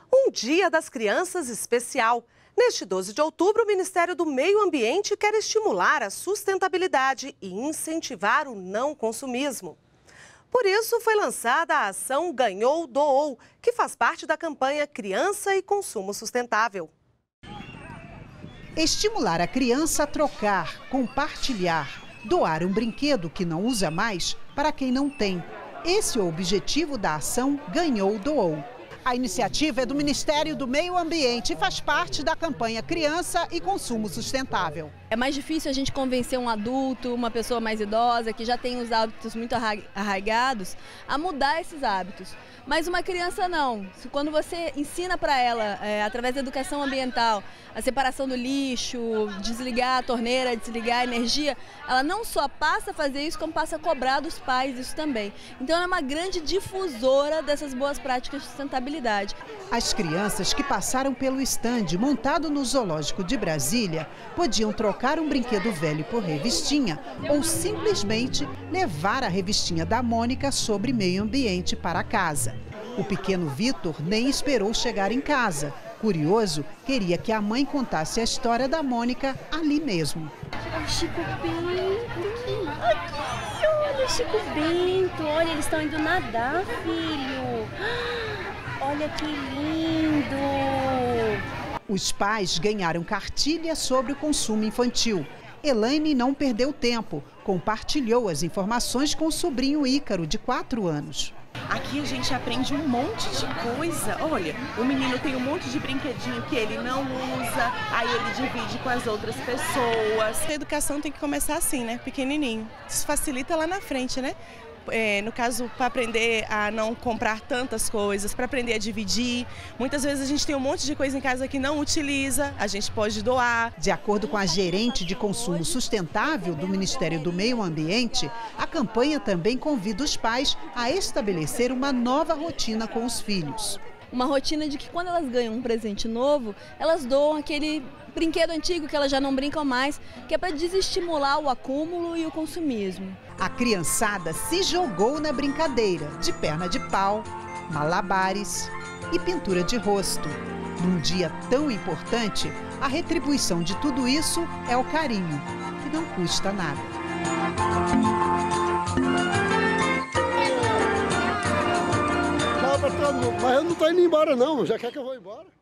Um Dia das Crianças especial. Neste 12 de outubro, o Ministério do Meio Ambiente quer estimular a sustentabilidade e incentivar o não consumismo. Por isso, foi lançada a ação Ganhou, Doou, que faz parte da campanha Criança e Consumo Sustentável. Estimular a criança a trocar, compartilhar, doar um brinquedo que não usa mais para quem não tem. Esse é o objetivo da ação Ganhou, Doou. A iniciativa é do Ministério do Meio Ambiente e faz parte da campanha Criança e Consumo Sustentável. É mais difícil a gente convencer um adulto, uma pessoa mais idosa, que já tem os hábitos muito arraigados, a mudar esses hábitos. Mas uma criança não. Quando você ensina para ela, através da educação ambiental, a separação do lixo, desligar a torneira, desligar a energia, ela não só passa a fazer isso, como passa a cobrar dos pais isso também. Então ela é uma grande difusora dessas boas práticas de sustentabilidade. As crianças que passaram pelo estande montado no Zoológico de Brasília podiam trocar um brinquedo velho por revistinha ou simplesmente levar a revistinha da Mônica sobre meio ambiente para casa. O pequeno Vitor nem esperou chegar em casa. Curioso, queria que a mãe contasse a história da Mônica ali mesmo. Chico Bento, aqui, olha Chico Bento, olha, eles estão indo nadar, filho. Olha que lindo! Os pais ganharam cartilha sobre o consumo infantil. Elaine não perdeu tempo, compartilhou as informações com o sobrinho Ícaro, de 4 anos. Aqui a gente aprende um monte de coisa. Olha, o menino tem um monte de brinquedinho que ele não usa, aí ele divide com as outras pessoas. A educação tem que começar assim, né? Pequenininho. Isso facilita lá na frente, né? No caso, para aprender a não comprar tantas coisas, para aprender a dividir. Muitas vezes a gente tem um monte de coisa em casa que não utiliza, a gente pode doar. De acordo com a gerente de consumo sustentável do Ministério do Meio Ambiente, a campanha também convida os pais a estabelecer uma nova rotina com os filhos. Uma rotina de que quando elas ganham um presente novo, elas doam aquele brinquedo antigo que elas já não brincam mais, que é para desestimular o acúmulo e o consumismo. A criançada se jogou na brincadeira de perna de pau, malabares e pintura de rosto. Num dia tão importante, a retribuição de tudo isso é o carinho, que não custa nada. Mas eu não estou indo embora não, já quer que eu vou embora?